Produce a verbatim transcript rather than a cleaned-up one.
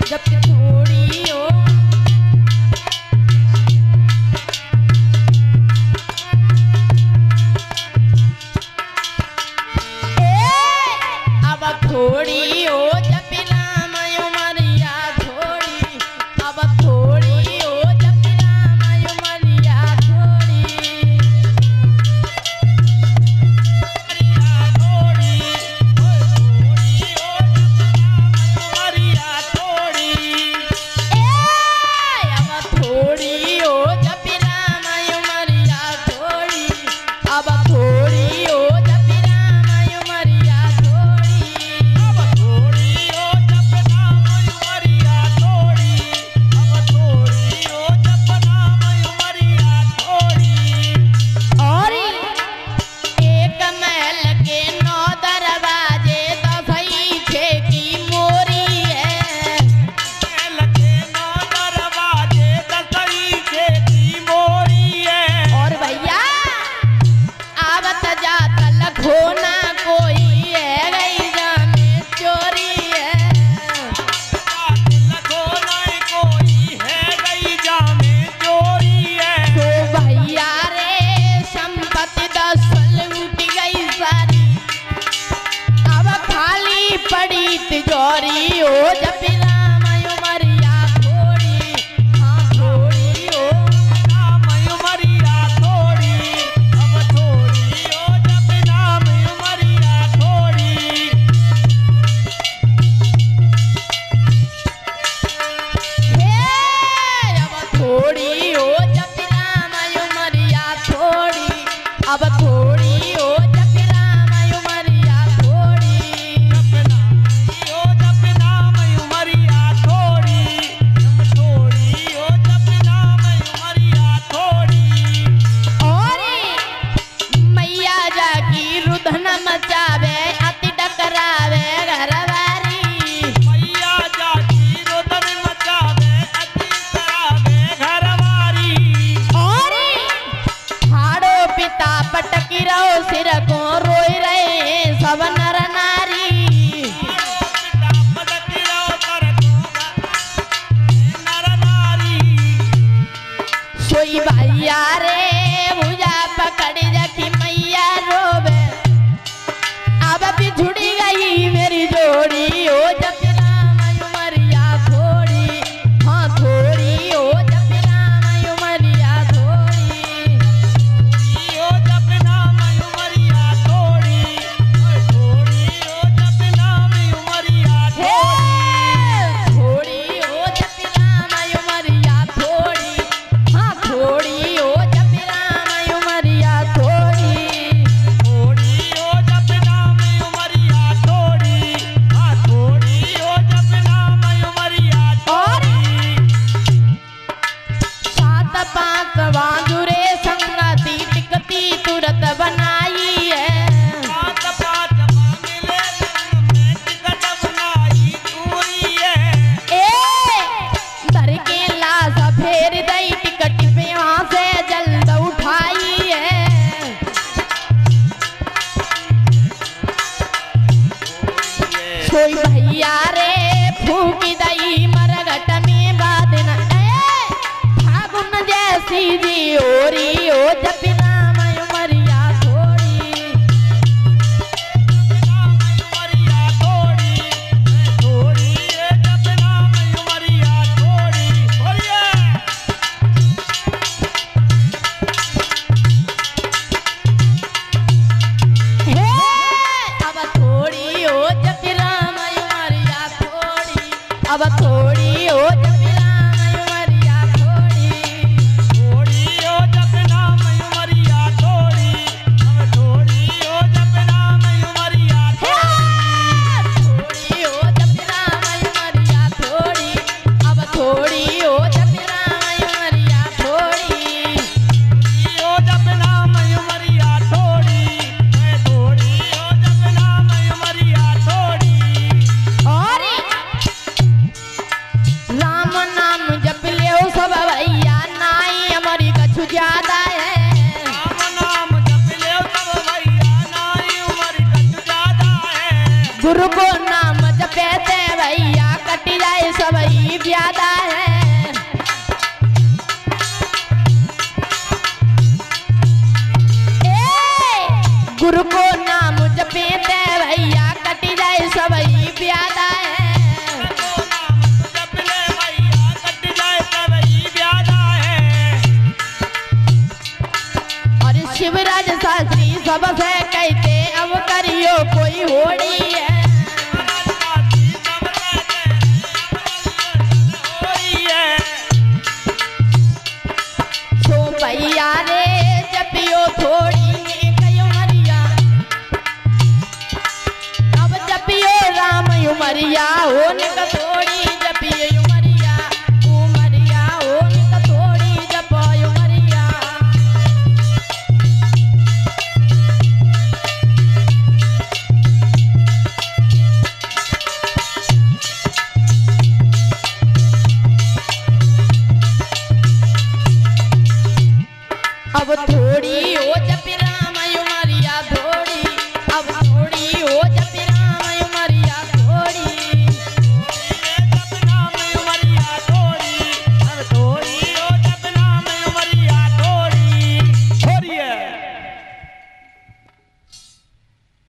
जब थोड़ी हो अब थोड़ी हो जब राम उमरिया थोड़ी अब थोड़ी हो जब राम उमरिया थोड़ी अब थोड़ी हो जब राम उमरिया थोड़ी अब थोड़ी हो जब राम उमरिया पड़ी तिजोरी हो जब राम उमरिया थोड़ी हाँ थोड़ी हो राम उमरिया थोड़ी अब थोड़ी हो जब राम उमरिया थोड़ी हे अब थोड़ी हो जब राम उमरिया थोड़ी अब थोड़ी हो मचावे अति डकरावे घरवारी मैया जाती रोदन मचावे अति डकरावे घरवारी और हाड़ो पिता पटकी रहो सिर को रोई रहे सब नर नारी पिता पटकी रहो सिर को नर नारी सोई भैया रे भुजा पकड़ी रखी मैया रोवे अब भी जुड़ी गई मेरी जोड़ी हो जब राम उमरिया थोड़ी हाँ थोड़ी हो जब राम उमरिया थोड़ी हो जब राम उमरिया थोड़ी थोड़ी हो जब राम उमरिया थोड़ी थोड़ी हो जब राम उमरिया थोड़ी हाँ थोड़ी हो जब राम उमरिया थोड़ी बांजुरे संगति टिकती तुरत बनाई है पात पात मांगले में टिकट बनाई पूरी है ए धर के लाश फेर दई टिकट पे वहां से जल्द उठाई है कोई भैया रे फूकी दई मरघट में बादन सीधी ओरी हो जब राम उमरिया थोड़ी राम उमरिया थोड़ी थोड़ी जब राम उमरिया थोड़ी हे अब थोड़ी हो जब राम उमरिया थोड़ी अब थोड़ी हो जब राम उमरिया थोड़ी थोड़ी हो जब राम गुरु को नाम जपते भैया कट जाए सबई व्यादा है। ए गुरु को नाम जपते भैया कट जाए सबई व्यादा है। शिवराज शास्त्री सबसे कहते अब करियो कोई होड़ी है। सो भैया रे जपियो थोड़ी कयो मरिया अब जपियो राम उमरिया हो निक थोड़ी जपियो उमरिया उमरिया हो निक थोड़ी जपो उमरिया। अब थोड़ी हो जब